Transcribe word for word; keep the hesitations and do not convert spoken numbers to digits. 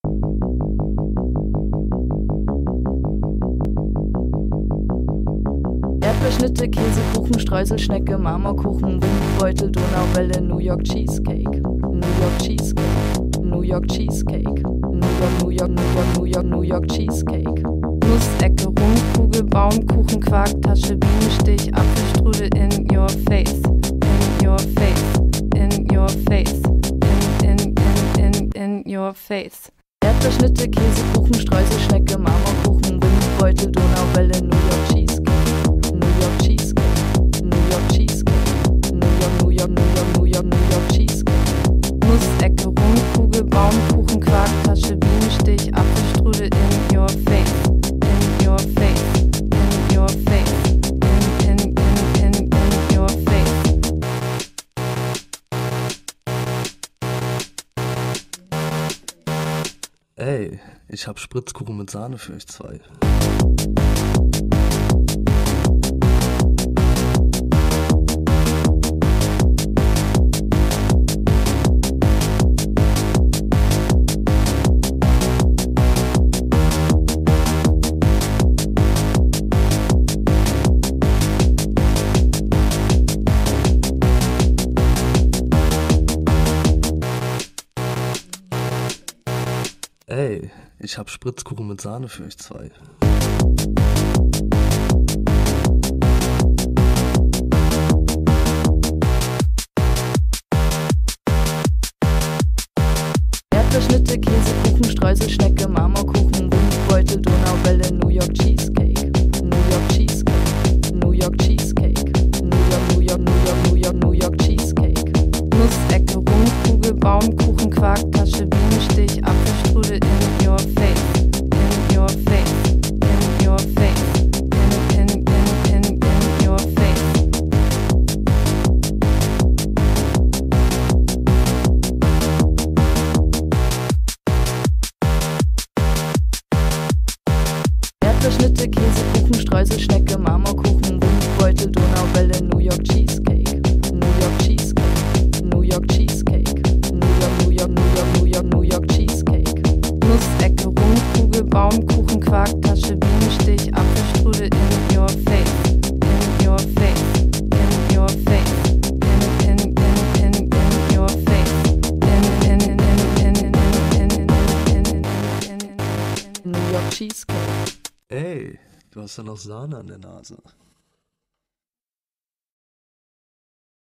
Erdbeerschnitte, Käsekuchen, Streusel, Schnecke, Marmorkuchen, Windbeutel, Donauwelle, New York Cheesecake, New York Cheesecake, New York Cheesecake, New York, New York, New York, New York, New York Cheesecake. Nussecke, Rumkugel, Baumkuchen, Quarktasche, Bienenstich, Apfelstrudel in your face, in your face, in your face, in, in, in, in, in your face. Erdbeerschnitte, Käsekuchen, Streusel, Schnecke, Marmorkuchen, Windbeutel, Donauwelle, New York Cheesecake, New York Cheesecake, New York Cheesecake, New York, New York, New York, New York, New York Cheesecake. Nussecke, Rumkugel, Baumkuchen, Quarktasche, Bienenstich, Apfelstrudel in your face, in your face, in your face, in, in, in, in, in your face. Ey, ich hab Spritzkuchen mit Sahne für euch zwei. Ey, ich hab Spritzkuchen mit Sahne für euch zwei. Erdbeerschnitte, Käsekuchen, Streusel, Schnecke, Marmorkuchen, Windbeutel, Donauwelle, New York Cheesecake, New York Cheesecake, New York Cheesecake, New York, New York, New York, New York, New York Cheesecake. Nussecke, Rumkugel, Baumkuchen, Quarktasche, Bienenstich, Apfelstrudel in your face, in your face, in your face, in, in, in, in, in your face. Erdbeerschnitte, Käsekuchen, Streusel, Schnecke, Marmorkuchen, Windbeutel, Donauwelle, New York Cheesecake, New York Cheesecake, New York Cheesecake, New York, New York, New York, New York, New York Cheesecake. Nussecke, Rumkugel, Baumkuchen, Quarktasche, Bienenstich, Apfelstrudel in your face, in your face, in your face, in, in, in, in, in your face, in, in, in, in, in, in, in, in, in, in, in, New York Cheesecake. Ey, du hast ja noch Sahne an der Nase.